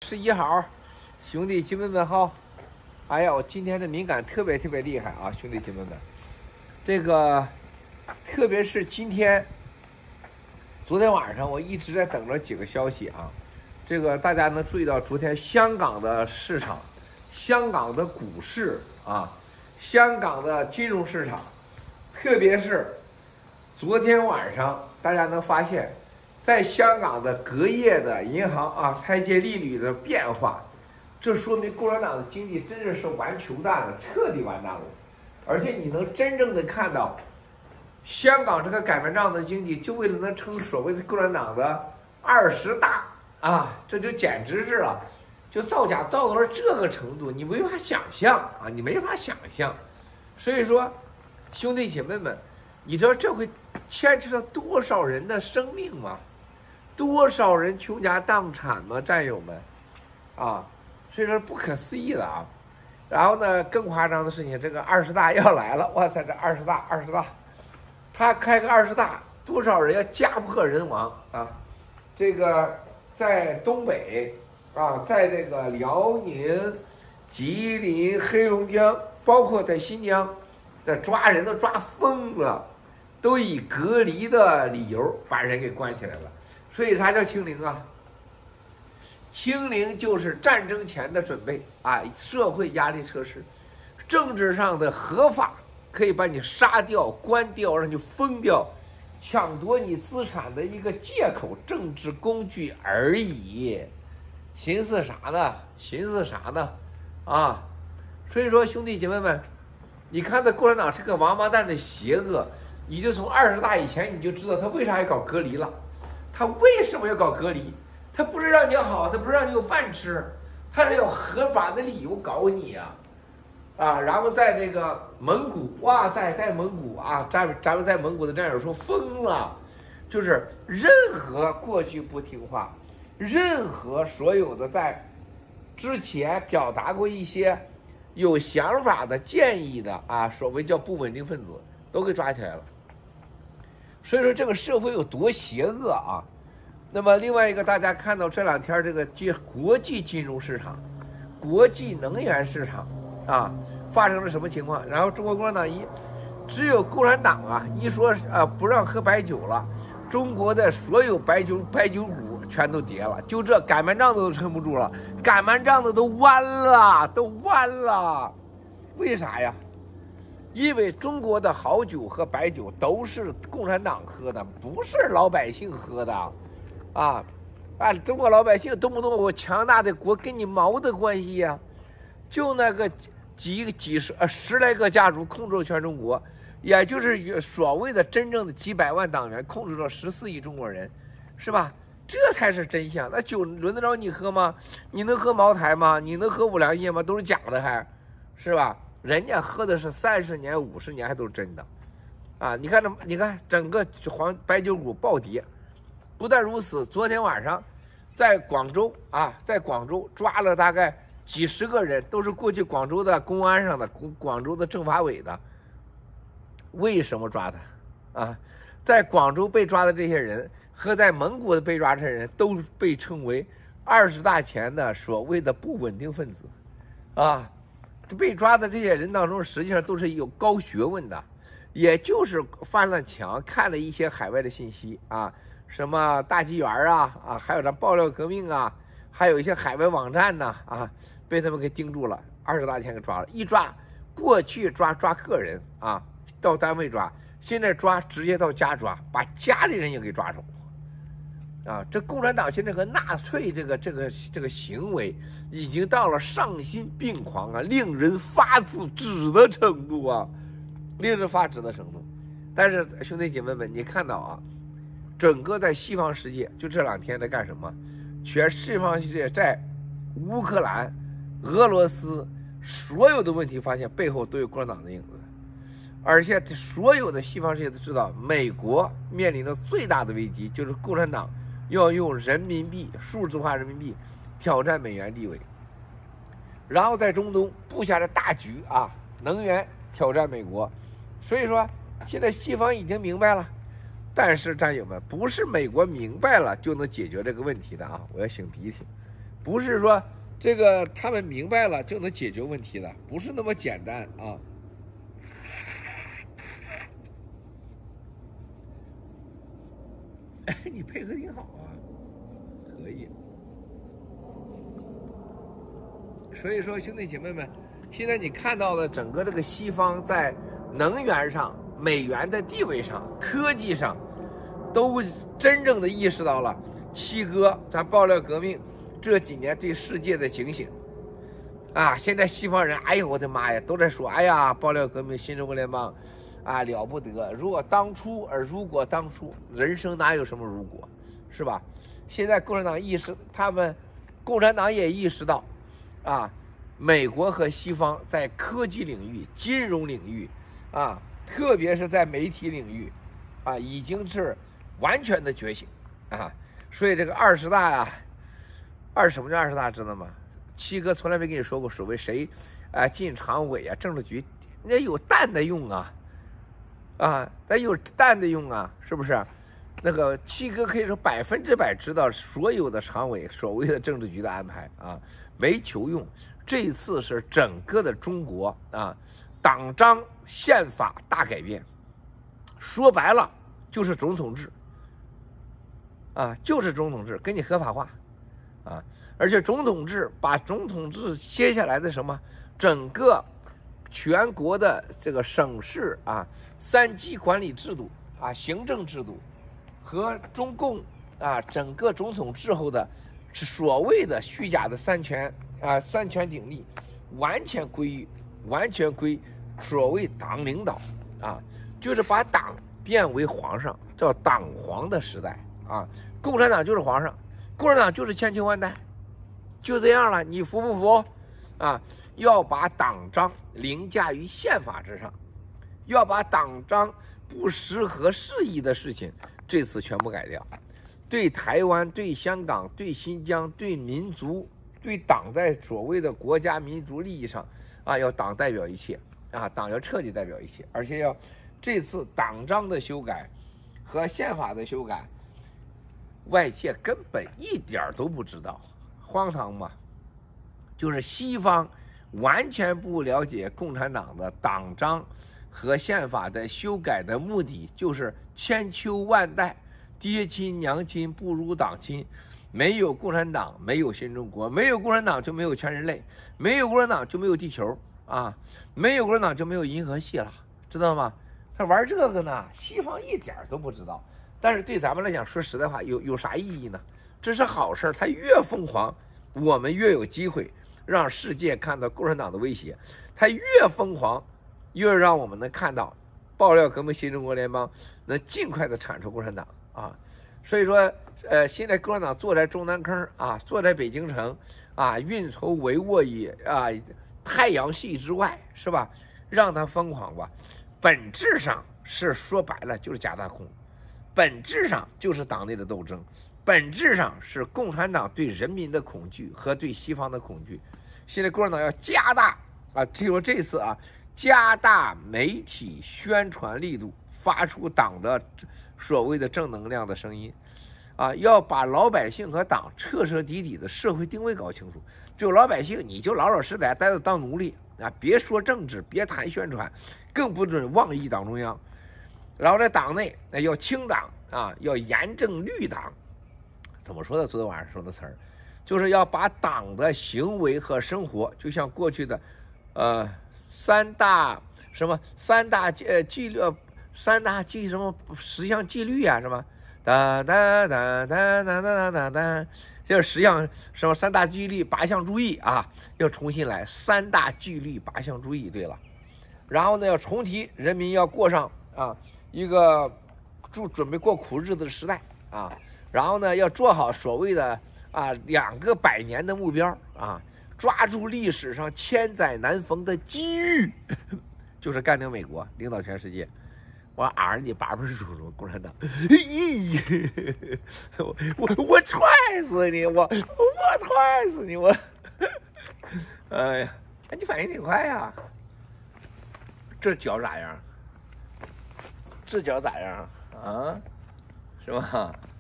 11号，兄弟姐妹们好！哎呀，我今天的敏感特别厉害啊，兄弟姐妹们，这个特别是今天，昨天晚上我一直在等着几个消息啊。这个大家能注意到，昨天香港的市场、香港的股市啊、香港的金融市场，特别是昨天晚上，大家能发现。在香港的隔夜的银行啊拆借利率的变化，这说明共产党的经济真的是完球蛋了，彻底完蛋了。而且你能真正的看到，香港这个擀面杖的经济，就为了能成所谓的共产党的20大啊，这就简直是了，就造假造到了这个程度，你没法想象啊，你没法想象。所以说，兄弟姐妹们，你知道这会牵扯到多少人的生命吗？多少人倾家荡产吗，战友们，啊，所以说不可思议的啊。然后呢，更夸张的事情，这个20大要来了，哇塞，这20大，他开个20大，多少人要家破人亡啊！这个在东北啊，在这个辽宁、吉林、黑龙江，包括在新疆，这抓人都抓疯了，都以隔离的理由把人给关起来了。所以啥叫清零啊？清零就是战争前的准备啊，社会压力测试，政治上的合法可以把你杀掉、关掉，让你疯掉，抢夺你资产的一个借口、政治工具而已。寻思啥呢？啊！所以说，兄弟姐妹们，你看这共产党这个王八蛋的邪恶，你就从20大以前你就知道他为啥要搞隔离了。他为什么要搞隔离？他不是让你好，他不是让你有饭吃，他是有合法的理由搞你啊！然后在这个蒙古，哇塞，在蒙古啊，咱们在蒙古的战友说疯了，就是任何过去不听话，任何所有的在之前表达过一些有想法的建议的啊，所谓叫不稳定分子，都给抓起来了。所以说这个社会有多邪恶啊！那么另外一个，大家看到这两天这个国际金融市场、国际能源市场啊，发生了什么情况？然后中国共产党只有共产党啊一说不让喝白酒了，中国的所有白酒股全都跌了，就这擀面杖子都撑不住了，擀面杖子都弯了，为啥呀？因为中国的好酒和白酒都是共产党喝的，不是老百姓喝的，中国老百姓动不动我强大的国跟你毛的关系呀？就那个十来个家族控制全中国，也就是所谓的真正的几百万党员控制了14亿中国人，是吧？这才是真相。那酒轮得着你喝吗？你能喝茅台吗？你能喝五粮液吗？都是假的还，是吧？人家喝的是30年、50年，还都是真的，啊！你看整个白酒股暴跌。不但如此，昨天晚上在广州抓了大概几十个人，都是过去广州的公安上的、广州的政法委的。为什么抓他？啊，在广州被抓的这些人和在蒙古的被抓这些人都被称为20大前的所谓的不稳定分子，啊。被抓的这些人当中，实际上都是有高学问的，也就是翻了墙，看了一些海外的信息啊，什么大纪元啊，还有咱爆料革命啊，还有一些海外网站呐被他们给盯住了，20大前给抓了，一抓，过去抓个人啊，到单位抓，现在直接到家抓，把家里人也给抓走。这共产党现在和纳粹这个行为已经到了丧心病狂啊，令人发指的程度啊，但是兄弟姐妹们，你看到啊，整个在西方世界就这2天在干什么？全西方世界在乌克兰、俄罗斯所有的问题，发现背后都有共产党的影子，而且所有的西方世界都知道，美国面临的最大的危机就是共产党。要用人民币数字化人民币挑战美元地位，然后在中东布下了大局啊，能源挑战美国，所以说现在西方已经明白了，但是战友们，不是美国明白了就能解决这个问题的啊！我要擤鼻涕， 不是说这个他们明白了就能解决问题的，不是那么简单啊。哎，你配合挺好啊，可以。所以说，兄弟姐妹们，现在你看到的整个这个西方在能源上、美元的地位上、科技上，都真正的意识到了七哥咱爆料革命这几年对世界的警醒。啊，现在西方人，哎呦我的妈呀，都在说，哎呀，爆料革命、新中国联邦，啊了不得！如果当初，人生哪有什么如果，是吧？现在共产党共产党也意识到，啊，美国和西方在科技领域、金融领域，啊，特别是在媒体领域，啊，已经是完全的觉醒，啊，所以这个20大呀，什么叫20大知道吗？七哥从来没跟你说过所谓谁，啊进常委啊，政治局，那有蛋的用啊，啊，那有蛋的用啊，是不是？那个七哥可以说100%知道所有的常委所谓的政治局的安排啊，没求用。这次是整个的中国啊，党章宪法大改变，说白了就是总统制，啊，就是总统制，给你合法化，啊。而且总统制把总统制接下来的什么整个全国的这个省市啊3级管理制度啊行政制度和中共啊整个总统制后的所谓的虚假的三权鼎立，完全归所谓党领导啊，就是把党变为皇上，叫党皇的时代啊。共产党就是皇上，共产党就是千秋万代。就这样了，你服不服？啊，要把党章凌驾于宪法之上，要把党章不适合适宜的事情，这次全部改掉。对台湾、对香港、对新疆、对民族、对党在所谓的国家民族利益上，啊，要党代表一切，啊，党要彻底代表一切，而且要这次党章的修改和宪法的修改，外界根本一点都不知道。荒唐嘛，就是西方完全不了解共产党的党章和宪法的修改的目的，就是千秋万代，爹亲娘亲不如党亲，没有共产党没有新中国，没有共产党就没有全人类，没有共产党就没有地球啊，没有共产党就没有银河系了，知道吗？他玩这个呢，西方一点都不知道，但是对咱们来讲，说实在话，有啥意义呢？这是好事，他越疯狂，我们越有机会让世界看到共产党的威胁。他越疯狂，越让我们能看到爆料革命新中国联邦能尽快的铲除共产党啊。所以说，现在共产党坐在中南坑啊，坐在北京城啊，运筹帷幄于啊太阳系之外，是吧？让他疯狂吧，本质上是说白了就是假大空，本质上就是党内的斗争。本质上是共产党对人民的恐惧和对西方的恐惧。现在共产党要加大啊，只有这次啊，加大媒体宣传力度，发出党的所谓的正能量的声音，啊，要把老百姓和党彻彻底底的社会定位搞清楚。就老百姓，你就老老实实待着当奴隶啊，别说政治，别谈宣传，更不准妄议党中央。然后在党内要清党啊，要严正绿党。怎么说的？昨天晚上说的词儿，就是要把党的行为和生活，就像过去的，三大纪律，10项纪律啊，什么哒哒哒哒哒哒哒哒，就是10项什么3大纪律8项注意啊，要重新来3大纪律8项注意。对了，然后呢，要重提人民要过上啊一个准备过苦日子的时代啊。然后呢，要做好所谓的2个100年的目标啊，抓住历史上千载难逢的机遇，就是干掉美国，领导全世界。我你8辈叔叔共产党，我踹死你，我踹死你，我，哎呀，你反应挺快呀，这脚咋样？这脚咋样啊？是吧？